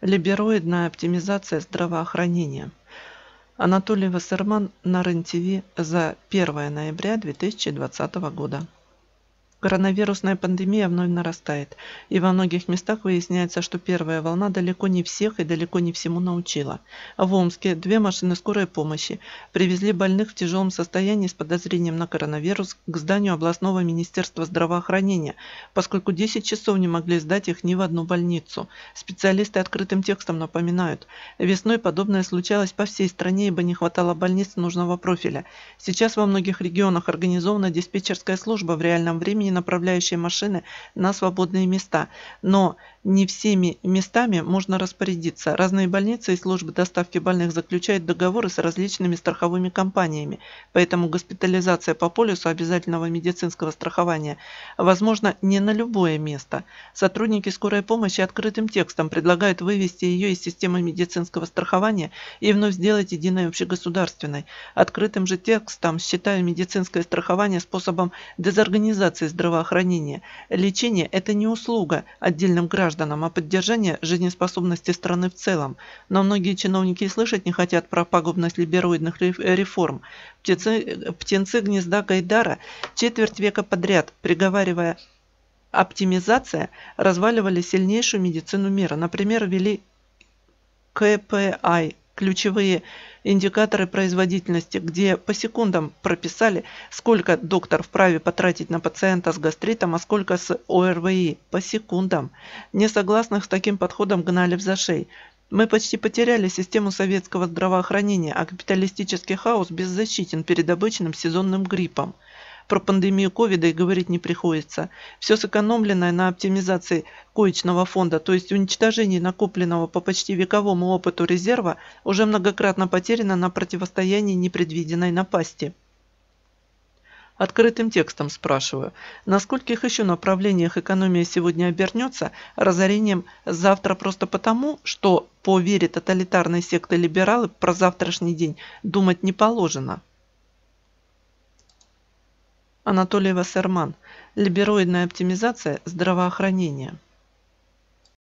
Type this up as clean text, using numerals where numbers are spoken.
Либероидная оптимизация здравоохранения. Анатолий Вассерман на РЕН-ТВ за 1 ноября 2020 года. Коронавирусная пандемия вновь нарастает, и во многих местах выясняется, что первая волна далеко не всех и далеко не всему научила. В Омске 2 машины скорой помощи привезли больных в тяжелом состоянии с подозрением на коронавирус к зданию областного министерства здравоохранения, поскольку 10 часов не могли сдать их ни в одну больницу. Специалисты открытым текстом напоминают, весной подобное случалось по всей стране, ибо не хватало больниц нужного профиля. Сейчас во многих регионах организована диспетчерская служба в реальном времени, направляющие машины на свободные места. Но не всеми местами можно распорядиться. Разные больницы и службы доставки больных заключают договоры с различными страховыми компаниями. Поэтому госпитализация по полису обязательного медицинского страхования возможно не на любое место. Сотрудники скорой помощи открытым текстом предлагают вывести ее из системы медицинского страхования и вновь сделать единой общегосударственной. Открытым же текстом считаю медицинское страхование способом дезорганизации здравоохранения. Лечение – это не услуга отдельным гражданам, а поддержание жизнеспособности страны в целом. Но многие чиновники и слышать не хотят про пагубность либероидных реформ. Птенцы гнезда Гайдара четверть века подряд, приговаривая оптимизация, разваливали сильнейшую медицину мира. Например, ввели КПИ – ключевые индикаторы производительности, где по секундам прописали, сколько доктор вправе потратить на пациента с гастритом, а сколько с ОРВИ по секундам. Несогласных с таким подходом гнали в зашей. Мы почти потеряли систему советского здравоохранения, а капиталистический хаос беззащитен перед обычным сезонным гриппом. Про пандемию ковида и говорить не приходится. Все сэкономленное на оптимизации коечного фонда, то есть уничтожении накопленного по почти вековому опыту резерва, уже многократно потеряно на противостоянии непредвиденной напасти. Открытым текстом спрашиваю, на скольких еще направлениях экономия сегодня обернется разорением завтра просто потому, что по вере тоталитарной секты либералы про завтрашний день думать не положено. Анатолий Вассерман. Либероидная оптимизация здравоохранения.